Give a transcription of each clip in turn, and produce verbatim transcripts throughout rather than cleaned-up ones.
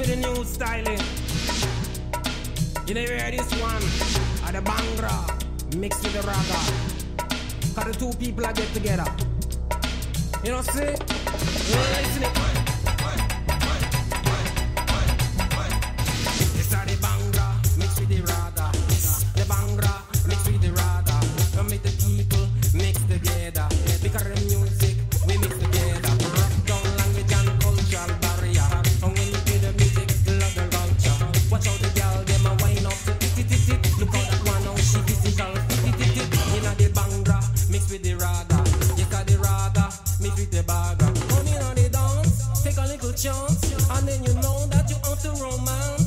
with the new styling. You never hear this one? At the Bhangra mixed with the raga. Cause the two people are get together. You know, see? Listen it. This are the Bhangra mixed with the raga. The Bhangra mixed with the raga. We make the people mix together. Because the music we mix together. Rock down language and cultural barrier. And when you play the music, love the culture. Watch out the girl, them a wind up to tit tit tit. Look how that one now she physical tit tit tit. You know the Bhangra mixed with the raga. Yes, the raga mixed with the baga. Come in on the dance, take a little chance, and then you know that you want to romance.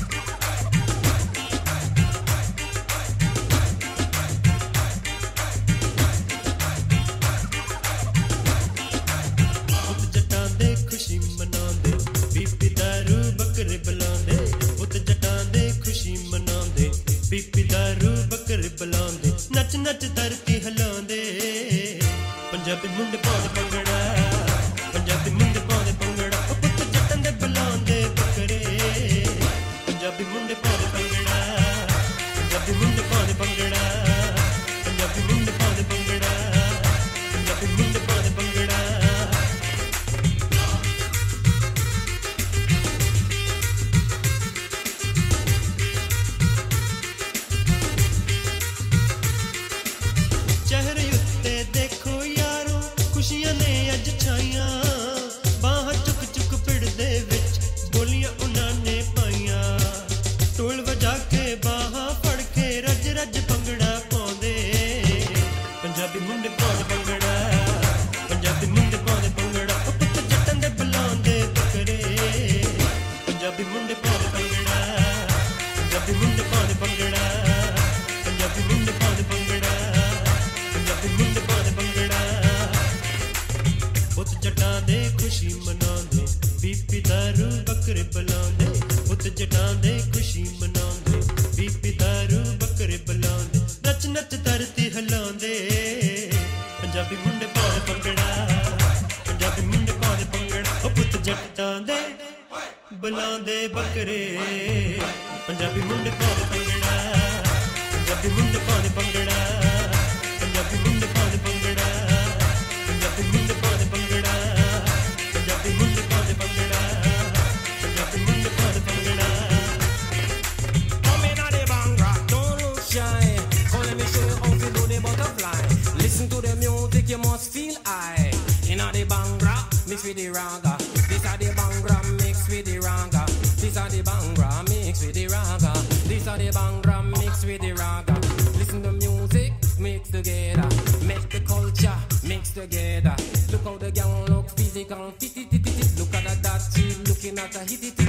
खुशी मनांदे BP दारू बकरे बुलांदे उत जटां दे खुशी मनांदे BP दारू बकरे बुलांदे नच नच धरती हिलांदे पंजाबी मुंडे पाउंदे भंगड़ा पंजाबी मुंडे पाउंदे भंगड़ा उत जटां दे बुलांदे बकरे पंजाबी मुंडे पाउंदे भंगड़ा पंजाबी मुंडे पाउंदे भंगड़ा पंजाबी मुंडे पाउंदे भंगड़ा पंजाबी मुंडे पाउंदे भंगड़ा चेहरे उत्ते देखो यारो खुशियां ने अज छाइयां बाह चुक चुक फिरदे विच बोलियां उन्हां ने पाइयां ढोल वजा के बाह फड़ के रज रज भंगड़ा पाउंदे पंजाबी मुंडे पाउंदे भंगड़ा पंजाबी मुंडे पाउंदे भंगड़ा पुत्त जटन दे बुलांदे बकरे पंजाबी मुंडे पाउंदे भंगड़ा पंजाबी मुंडे पाउंदे भंगड़ा पंजाबी मुंडे पाउंदे भंगड़ा मुंडे पाउंदे भंगड़ा उत जटां दे खुशी मनांदे बीपी दारू बकरे बुलांदे उत जटां दे खुशी मनांदे बीपी दारू बकरे बुलांदे नच नच धरती हिलांदे पंजाबी मुंडे पाउंदे भंगड़ा पंजाबी मुंडे पाउंदे भंगड़ा ओ पुत जटां दे बुलांदे बकरे पंजाबी मुंडे पाउंदे भंगड़ा पंजाबी मुंडे पाउंदे भंगड़ा पंजाबी मुंडे पाउंदे भंगड़ा पंजाबी मुंडे पाउंदे भंगड़ा पंजाबी मुंडे पाउंदे भंगड़ा पंजाबी मुंडे पाउंदे bhangra Come in on the Bhangra, don't lose shy. Come let me show you how to do the butterfly. Listen to the music, you must feel high. In on the Bhangra, mix with the raga. This are the Bhangra mix with the raga. This are the Bhangra mix with the raga. This are the Bhangra mix with the raga. Listen to music, mix together. Make the culture mix together. Look how the girl look physical. Look at that, she looking at a hit it.